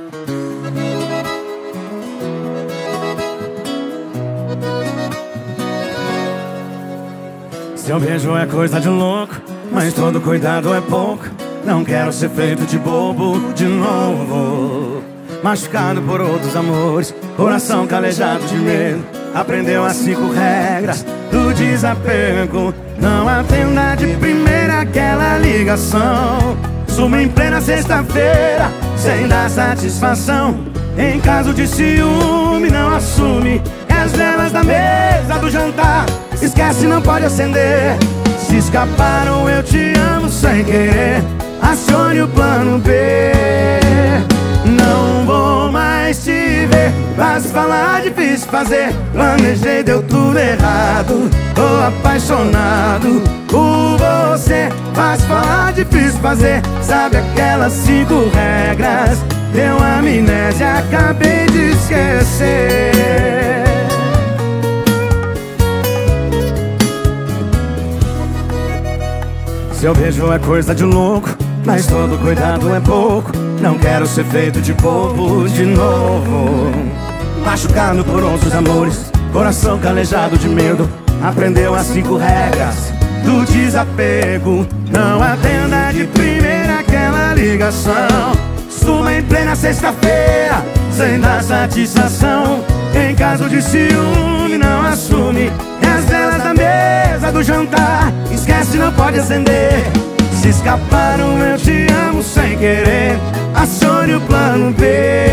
Seu beijo é coisa de louco, mas todo cuidado é pouco. Não quero ser feito de bobo de novo. Machucado por outros amores, coração calejado de medo. Aprendeu as 5 regras do desapego. Não atenda de primeira aquela ligação. Suma em plena sexta-feira, sem dar satisfação. Em caso de ciúme, não assume. E as velas da mesa do jantar, esquece, não pode acender. Se escaparam, eu te amo sem querer. Acione o plano B. Não vou mais te ver. Fácil falar, difícil fazer. Planejei, deu tudo errado. Tô apaixonado por você. Fácil falar, difícil fazer. Sabe aquelas 5 regras? Deu amnésia, acabei de esquecer. Seu beijo é coisa de louco, mas todo cuidado é pouco. Não quero ser feito de bobo de novo. Machucado por outros amores, coração calejado de medo. Aprendeu as 5 regras do desapego. Não atenda de primeira aquela ligação. Suma em plena sexta-feira, sem dar satisfação. Em caso de ciúme, não assume. E as velas da mesa do jantar, esquece, não pode acender. Se escaparam, eu te amo sem querer. Acione o plano B.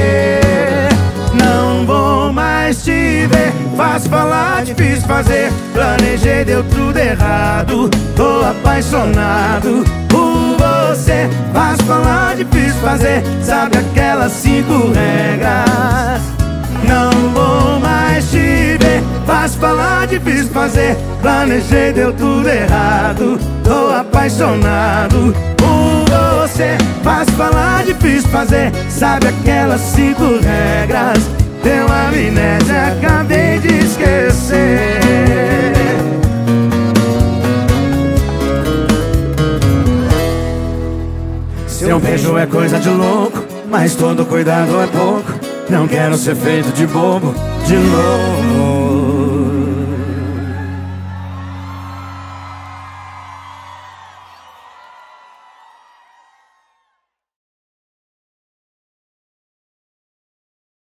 Não vou mais te ver. Fácil falar, difícil fazer. Planejei, deu tudo errado. Tô apaixonado por você. Fácil falar, difícil fazer. Sabe aquelas 5 regras? Não vou mais te ver. Fácil falar, difícil fazer. Planejei, deu tudo errado. Tô apaixonado por você. Fácil falar, difícil fazer. Sabe aquelas 5 regras? Deu amnésia, acabei de esquecer. Seu beijo é coisa de louco, mas todo cuidado é pouco. Não quero ser feito de bobo de novo.